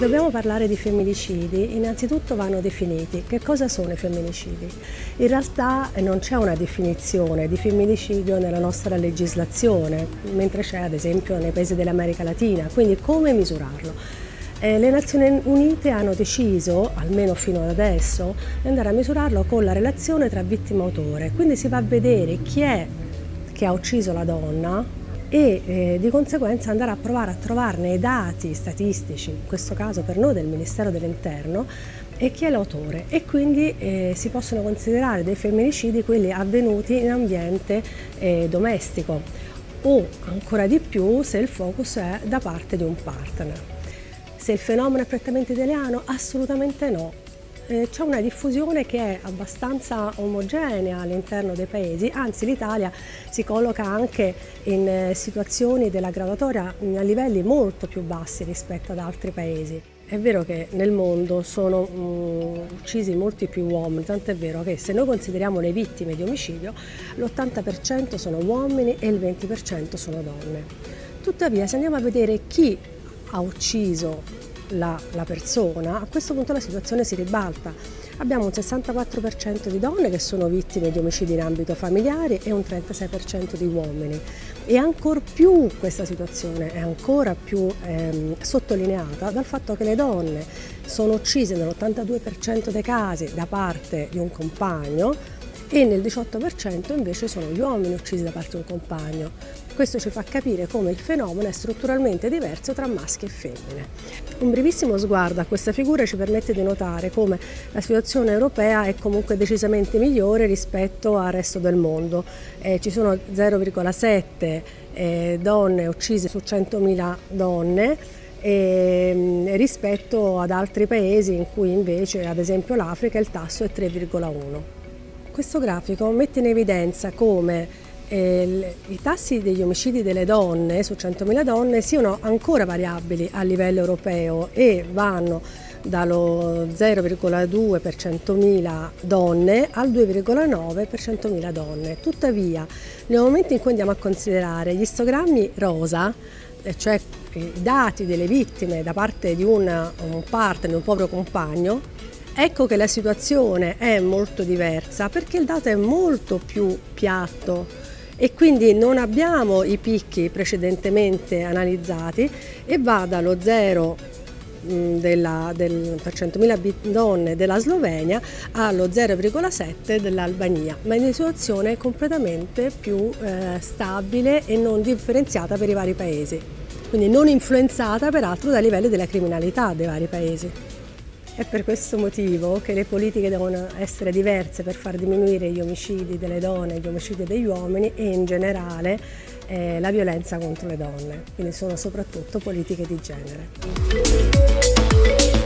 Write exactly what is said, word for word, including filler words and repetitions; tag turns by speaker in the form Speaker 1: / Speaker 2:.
Speaker 1: dobbiamo parlare di femminicidi, innanzitutto vanno definiti. Che cosa sono i femminicidi? In realtà non c'è una definizione di femminicidio nella nostra legislazione, mentre c'è ad esempio nei paesi dell'America Latina, quindi come misurarlo? Eh, le Nazioni Unite hanno deciso, almeno fino ad adesso, di andare a misurarlo con la relazione tra vittima e autore, quindi si va a vedere chi è che ha ucciso la donna e eh, di conseguenza andare a provare a trovarne i dati statistici, in questo caso per noi del Ministero dell'Interno, e chi è l'autore, e quindi eh, si possono considerare dei femminicidi quelli avvenuti in ambiente eh, domestico o ancora di più se il focus è da parte di un partner. Se il fenomeno è prettamente italiano? Assolutamente no. C'è una diffusione che è abbastanza omogenea all'interno dei paesi, anzi l'Italia si colloca anche in situazioni della graduatoria a livelli molto più bassi rispetto ad altri paesi. È vero che nel mondo sono um, uccisi molti più uomini, tanto è vero che se noi consideriamo le vittime di omicidio l'ottanta per cento sono uomini e il venti per cento sono donne. Tuttavia se andiamo a vedere chi ha ucciso La, la persona, a questo punto la situazione si ribalta. Abbiamo un sessantaquattro per cento di donne che sono vittime di omicidi in ambito familiare e un trentasei per cento di uomini. E ancor più questa situazione è ancora più ehm, sottolineata dal fatto che le donne sono uccise nell'ottantadue per cento dei casi da parte di un compagno e nel diciotto per cento invece sono gli uomini uccisi da parte di un compagno. Questo ci fa capire come il fenomeno è strutturalmente diverso tra maschi e femmine. Un brevissimo sguardo a questa figura ci permette di notare come la situazione europea è comunque decisamente migliore rispetto al resto del mondo. Eh, ci sono zero virgola sette eh, donne uccise su centomila donne, E, rispetto ad altri paesi in cui invece, ad esempio l'Africa, il tasso è tre virgola uno. Questo grafico mette in evidenza come eh, i tassi degli omicidi delle donne su centomila donne siano ancora variabili a livello europeo e vanno dallo zero virgola due per centomila donne al due virgola nove per centomila donne. Tuttavia, nel momento in cui andiamo a considerare gli istogrammi rosa, cioè i dati delle vittime da parte di una, un partner, di un proprio compagno, ecco che la situazione è molto diversa perché il dato è molto più piatto e quindi non abbiamo i picchi precedentemente analizzati e va dallo zero della, del, per centomila donne della Slovenia allo zero virgola sette dell'Albania, ma in una situazione completamente più eh, stabile e non differenziata per i vari paesi, quindi non influenzata peraltro dai livelli della criminalità dei vari paesi. È per questo motivo che le politiche devono essere diverse per far diminuire gli omicidi delle donne, gli omicidi degli uomini e in generale eh, la violenza contro le donne, quindi sono soprattutto politiche di genere.